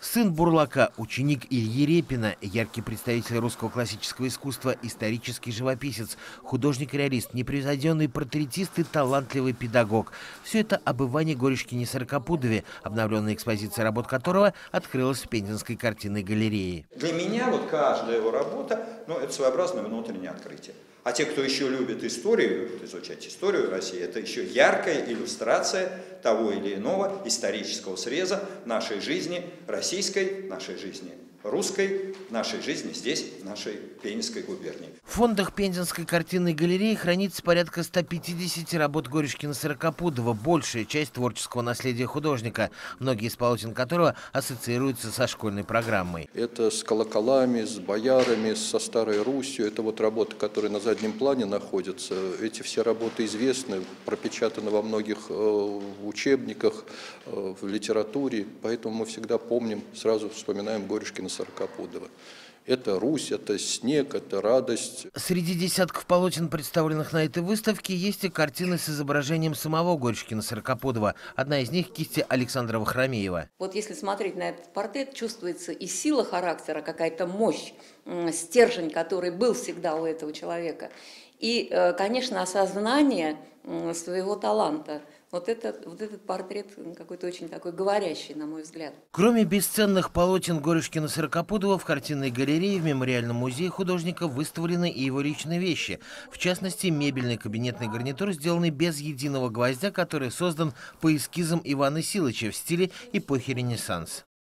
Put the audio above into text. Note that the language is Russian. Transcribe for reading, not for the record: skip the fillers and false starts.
Сын Бурлака, ученик Ильи Репина, яркий представитель русского классического искусства, исторический живописец, художник-реалист, непревзойденный портретист и талантливый педагог. Все это об Иване Горюшкине-Сорокопудове, обновленная экспозиция работ которого открылась в Пензенской картинной галерее. Для меня каждая его работа, это своеобразное внутреннее открытие. А те, кто еще любит историю, любит изучать историю России, это еще яркая иллюстрация того или иного исторического среза нашей жизни российской, нашей жизни русской, нашей жизни здесь, в нашей Пензенской губернии. В фондах Пензенской картинной галереи хранится порядка 150 работ Горюшкина-Сорокопудова, большая часть творческого наследия художника, многие из полотен которого ассоциируются со школьной программой. Это с колоколами, с боярами, со Старой Русью. Это работы, которые на заднем плане находятся. Эти все работы известны, пропечатаны во многих учебниках, в литературе. Поэтому мы всегда помним, сразу вспоминаем Горюшкина-Сорокопудова. Это Русь, это снег, это радость. Среди десятков полотен, представленных на этой выставке, есть и картины с изображением самого Горюшкина-Сорокопудова. Одна из них – кисти Александра Вахромеева. Если смотреть на этот портрет, чувствуется и сила характера, какая-то мощь, стержень, который был всегда у этого человека. И, конечно, осознание своего таланта. Этот портрет какой-то очень такой говорящий, на мой взгляд. Кроме бесценных полотен Горюшкина-Сорокопудова, в картинной галерее в Мемориальном музее художника выставлены и его личные вещи. В частности, мебельный кабинетный гарнитур, сделанный без единого гвоздя, который создан по эскизам Ивана Силыча в стиле эпохи Ренессанс.